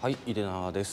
はい、井出永です、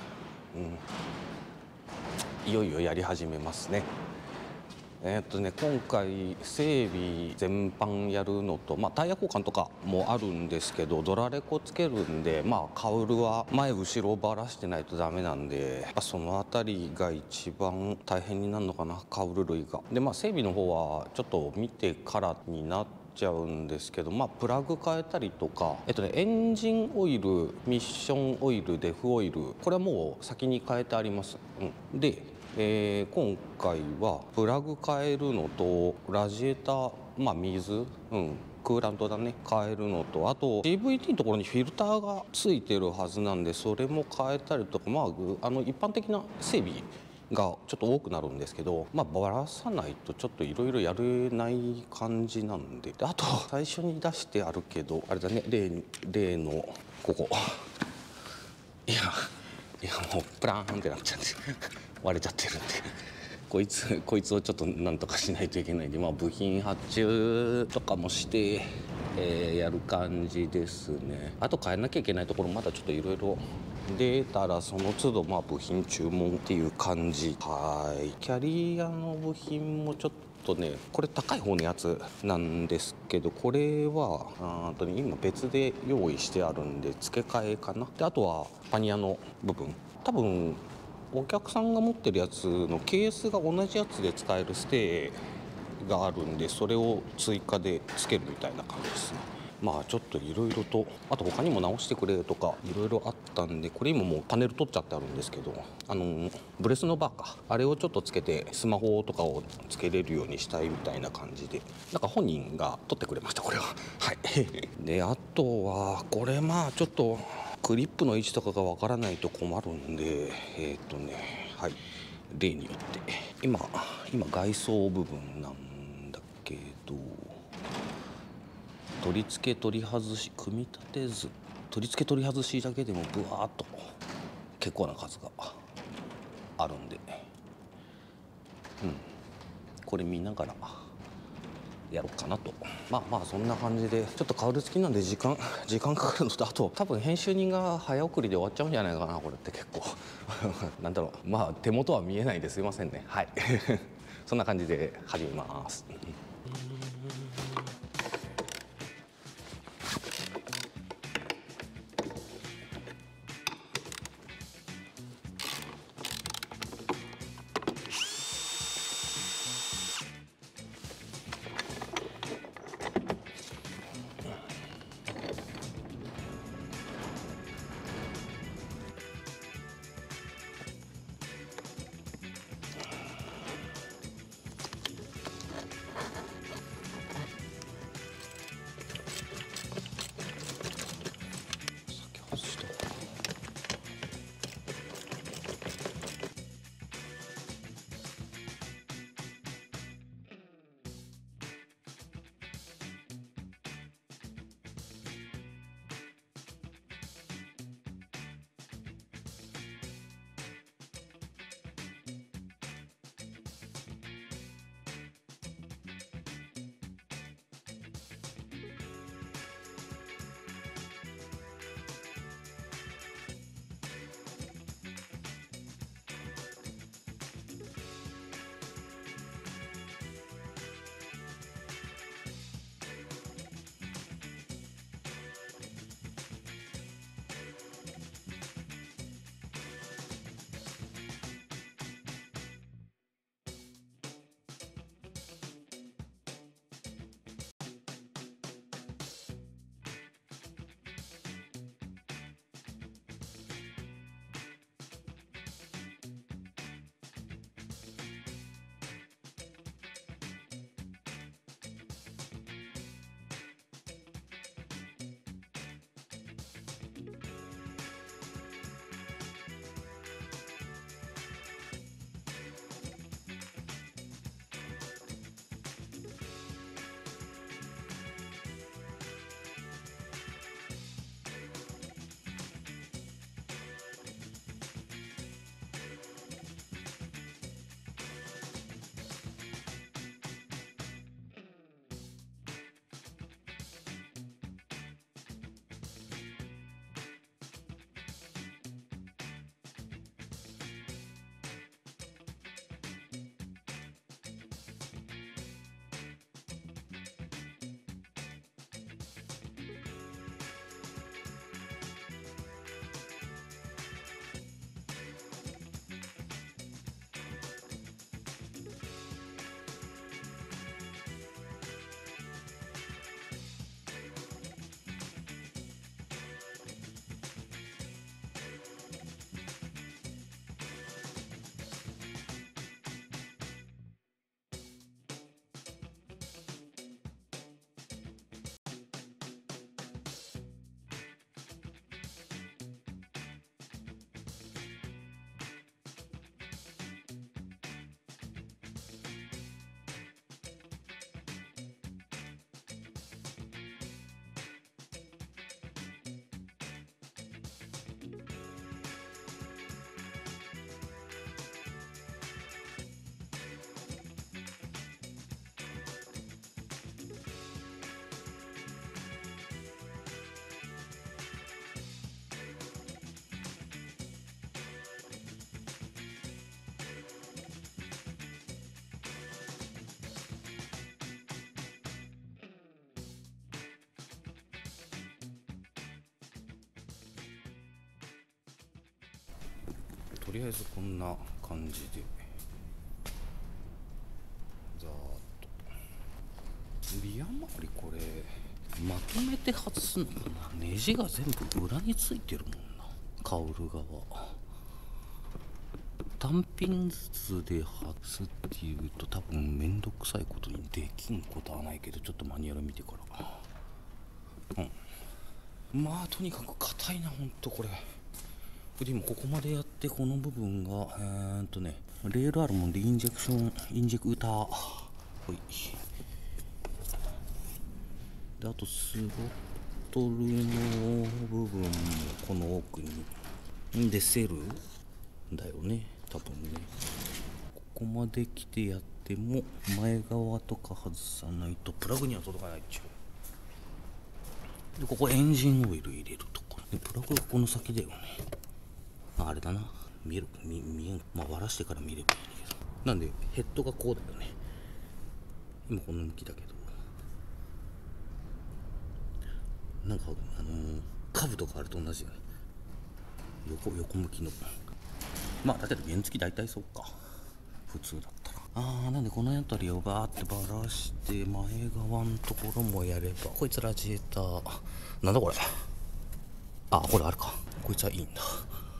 いよいよやり始めますね。今回整備全般やるのと、タイヤ交換とかもあるんですけど、ドラレコつけるんで、カウルは前後ろばらしてないとダメなんで、その辺りが一番大変になるのかな、カウル類が。で整備の方はちょっと見てからになってちゃうんですけど、プラグ変えたりとか、エンジンオイル、ミッションオイル、デフオイル、これはもう先に変えてあります。で、今回はプラグ変えるのとラジエーター、水、クーラントだね、変えるのと、あと CVT のところにフィルターがついてるはずなんで、それも変えたりとか、一般的な整備がちょっと多くなるんですけど、ばらさないとちょっといろいろやれない感じなんで、あと最初に出してあるけどあれだね、例のここいやもうプラーンってなっちゃって割れちゃってるんで、こいつをちょっとなんとかしないといけないんで、部品発注とかもして、やる感じですね。あと変えなきゃいけないところまだちょっといろいろ出たらその都度部品注文っていう感じ。キャリアの部品もちょっとね、これ高い方のやつなんですけど、これは今別で用意してあるんで付け替えかな。であとはパニアの部分、多分お客さんが持ってるやつのケースが同じやつで使えるステーがあるんで、それを追加でつけるみたいな感じですね。ちょっといろいろと、あと他にも直してくれとかいろいろあったんで、これ今もうパネル取っちゃってあるんですけど、ブレスのバーか、あれをちょっとつけてスマホとかをつけれるようにしたいみたいな感じで、本人が取ってくれました、これは。はいであとはこれちょっとクリップの位置とかがわからないと困るんで、例によって今外装部分なんだけど、取り付け取り外し組み立て図、取り付け取り外しだけでもブワーっと結構な数があるんで、これ見ながらやろうかなと。そんな感じで、ちょっとカウル付きなんで時間かかるのと、あと多分編集人が早送りで終わっちゃうんじゃないかな、これって結構なんだろう、手元は見えないですいませんね。はいそんな感じで始めます。 とりあえずこんな感じでざーっとビア周り、これまとめて外すのもな、ネジが全部裏についてるもんな。カウル側単品ずつで外すっていうと多分めんどくさいことにできんことはないけど、ちょっとマニュアル見てから。まあとにかく硬いな、ほんとこれ。でもここまでやって、この部分がレールあるもんで、インジェクター、ほいで、あとスロットルの部分もこの奥にでセルだよね、多分ね。ここまで来てやっても前側とか外さないとプラグには届かないっちゅう。でここエンジンオイル入れるところで、プラグがこの先だよね。あれだな、見えん、まあ割らしてから見ればいいんだけど。なんでヘッドがこうだよね。今この向きだけど、なんかカブとかあれと同じよね、横向きの。まあだけど原付大体そうか、普通だったら。なんでこの辺りをバーってばらして、前側のところもやれば。こいつラジエーター、なんだこれ。これあるか、こいつはいいんだ。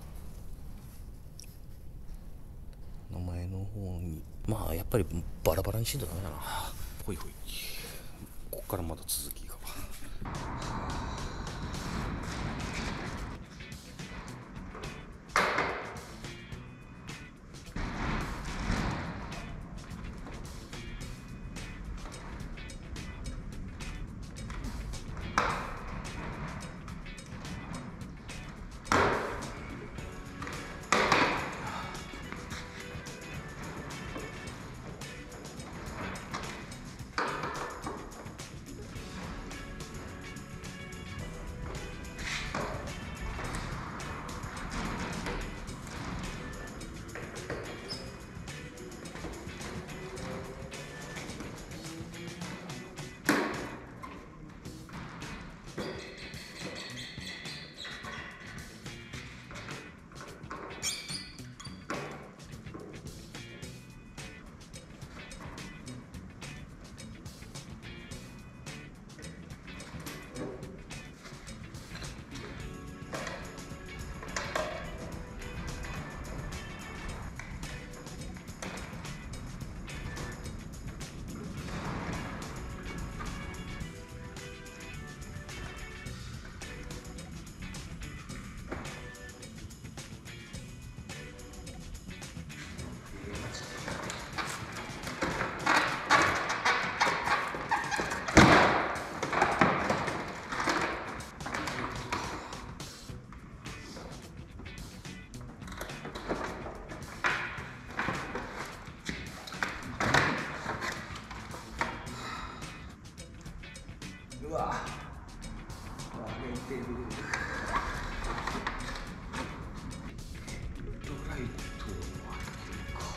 名前の方にまあやっぱりバラバラにしんとダメだな。ほいほい、こっからまだ続きが。うわ、割れてる。ヘッドライトはこれか。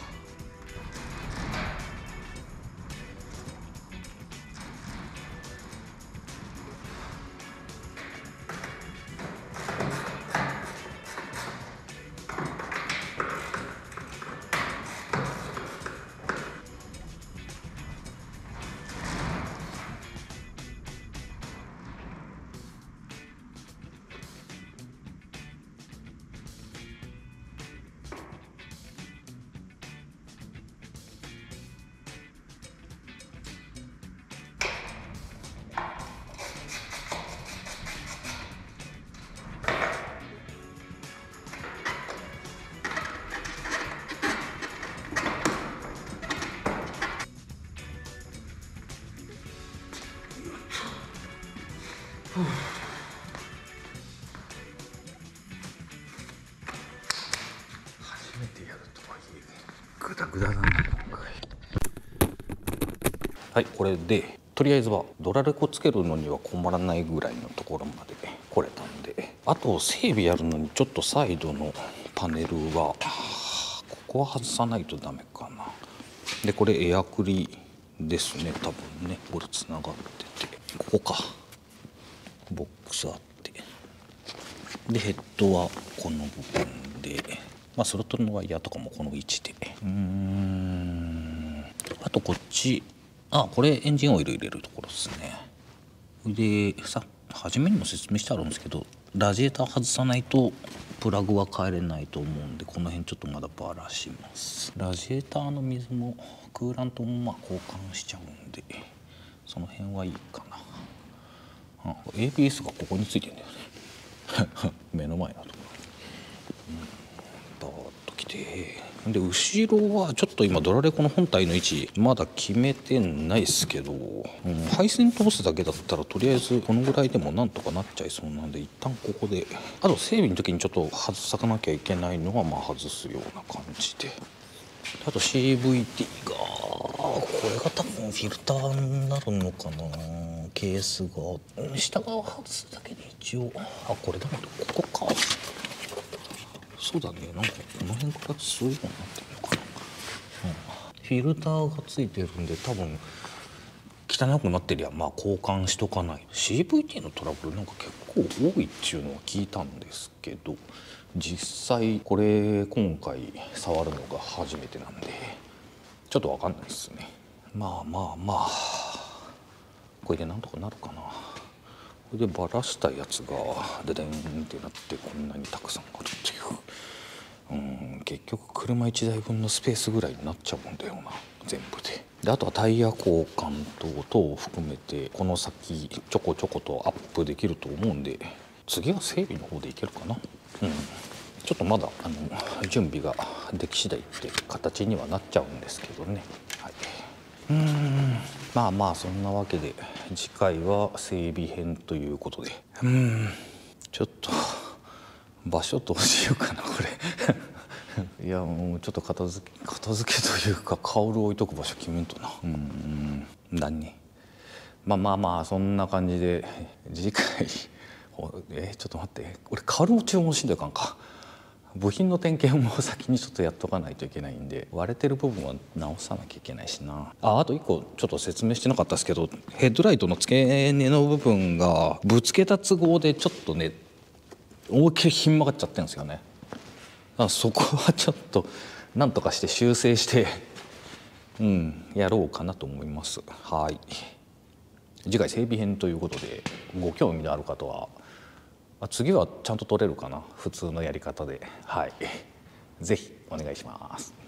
初めてやるとはいえグダグダだな今回。はい、これでとりあえずはドラレコつけるのには困らないぐらいのところまで来れたんで、あと整備やるのにちょっとサイドのパネルはここは外さないとダメかな。でこれエアクリですね、多分ね。これつながってて、ここかボックスあって、でヘッドはこの部分でまあスロットルのワイヤーとかもこの位置で、あとこっち、これエンジンオイル入れるところですね。で初めにも説明してあるんですけど、ラジエーター外さないとプラグは変えれないと思うんで、この辺ちょっとまだバラします。ラジエーターの水もクーラントも交換しちゃうんで、その辺はいいかな。ABS がここについてんだよね目の前のところにバーッときて、で後ろはちょっと今ドラレコの本体の位置まだ決めてないですけど、配線通すだけだったらとりあえずこのぐらいでもなんとかなっちゃいそうなんで、一旦ここで、あと整備の時にちょっと外さなきゃいけないのはまあ外すような感じで、あと CVT がこれが多分フィルターになるのかな、ケースが下側外すだけで一応、これだけどここか、そうだね、なんかこの辺からそういう風になってるのかな、フィルターがついてるんで多分汚くなってりゃまあ交換しとかない。 CVT のトラブルなんか結構多いっていうのは聞いたんですけど、実際これ今回触るのが初めてなんでちょっと分かんないですね。まあこれでなんとかなるかな。これでバラしたやつがデデンってなってこんなにたくさんあるっていう、結局車1台分のスペースぐらいになっちゃうんだよな全部で。あとはタイヤ交換等々を含めてこの先ちょこちょことアップできると思うんで、次は整備の方でいけるかな。ちょっとまだ準備ができ次第って形にはなっちゃうんですけどね。まあそんなわけで次回は整備編ということで、ちょっと場所どうしようかなこれいやもうちょっと片付けというかカウル置いとく場所決めんとな。何ね、まあそんな感じで次回ちょっと待って、俺カウルも注文しんといかんか。部品の点検も先にちょっとやっとかないといけないんで、割れてる部分は直さなきゃいけないしな。あと1個ちょっと説明してなかったですけど、ヘッドライトの付け根の部分がぶつけた都合でちょっとね思いっきりひん曲がっちゃってるんですよね。そこはちょっとなんとかして修正してやろうかなと思います。次回整備編ということで、ご興味のある方は次はちゃんと撮れるかな、普通のやり方で。ぜひお願いします。